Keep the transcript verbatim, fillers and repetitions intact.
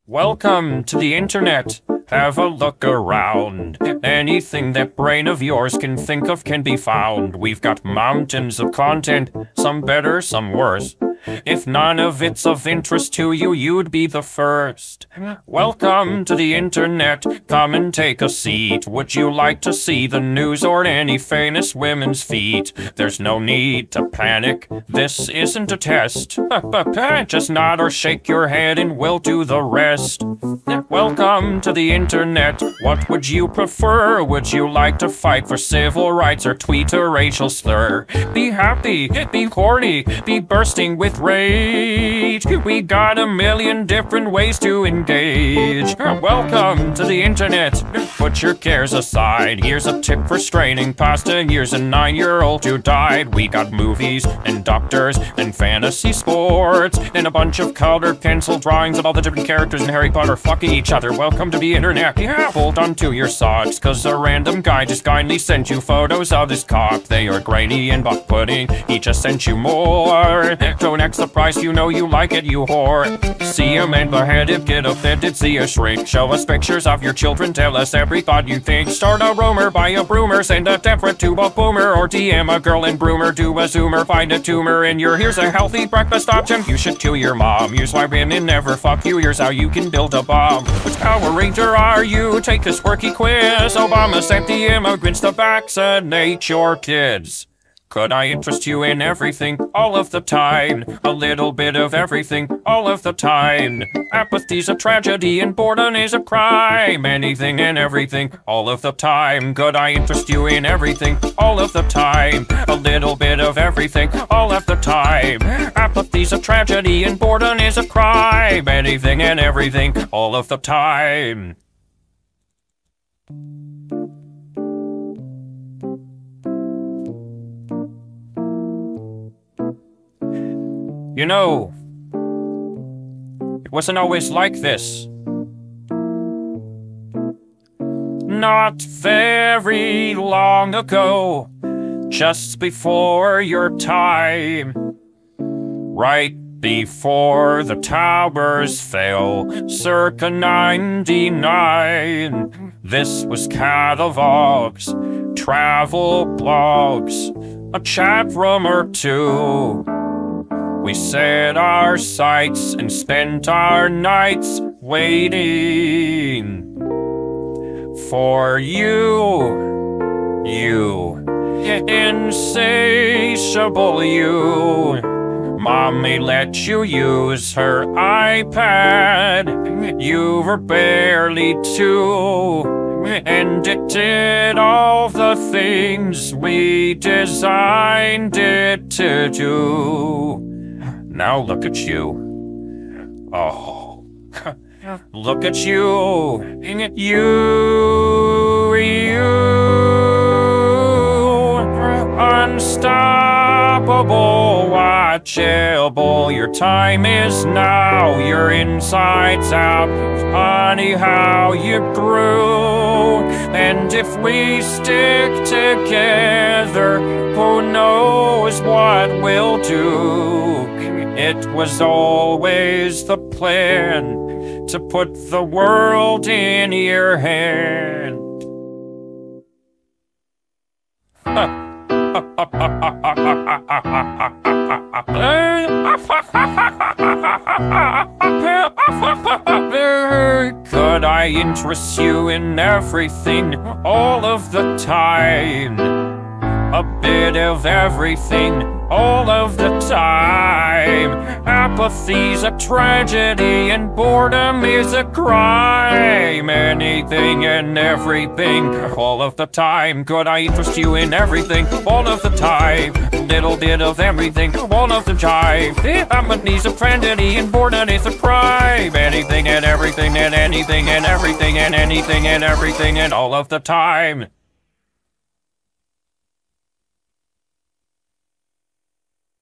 Welcome to the internet. Have a look around. Anything that brain of yours can think of can be found. We've got mountains of content, some better, some worse. If none of it's of interest to you, you'd be the first. Welcome to the internet. Come and take a seat. Would you like to see the news or any famous women's feet? There's no need to panic. This isn't a test. Just nod or shake your head and we'll do the rest. Welcome to the internet. What would you prefer? Would you like to fight for civil rights or tweet a racial slur? Be happy, be horny, be bursting with rage. We got a million different ways to engage. Welcome to the internet. Put your cares aside. Here's a tip for straining past a year's a nine-year-old who died. We got movies and doctors and fantasy sports and a bunch of colored pencil drawings of all the different characters in Harry Potter fucking each other. Welcome to the internet. Yeah, hold on to your socks, cause a random guy just kindly sent you photos of his cock. They are grainy and butt pudding. He just sent you more. Don't act surprised, you know you like it, you whore. See a man beheaded, get offended, see a shrink. Show us pictures of your children, tell us every thought you think. Start a rumor, buy a broomer, send a temperate to a boomer, or D M a girl in broomer, do a zoomer, find a tumor in your. Here's a healthy breakfast option. You should kill your mom. Here's why women never fuck you. Here's how you can build a bomb. Which Power Ranger are you? Take this quirky quiz. Obama sent the immigrants to vaccinate your kids. Could I interest you in everything, all of the time? A little bit of everything, all of the time. Apathy's a tragedy and boredom is a crime. Anything and everything, all of the time. Could I interest you in everything, all of the time? A little bit of everything, all of the time. Apathy's a tragedy and boredom is a crime. Anything and everything, all of the time. You know, it wasn't always like this. Not very long ago, just before your time, right before the towers fell, circa ninety-nine. This was catalogs, travel blogs, a chat room or two. We set our sights and spent our nights waiting for you, you, insatiable you. Mommy let you use her iPad, you were barely two, and it did all the things we designed it to do. Now look at you. Oh, look at you. You, you, unstoppable, watchable. Your time is now. Your insides out. Funny how you grew. And if we stick together, who knows what we'll do. It was always the plan to put the world in your hand. Could I interest you in everything, all of the time? A bit of everything, all of the time. Apathy's a tragedy and boredom is a crime. Anything and everything, all of the time. Could I interest you in everything, all of the time? A little bit of everything, all of the time. Apathy's a tragedy and boredom is a crime. Anything and everything and anything and everything and anything and everything and all of the time.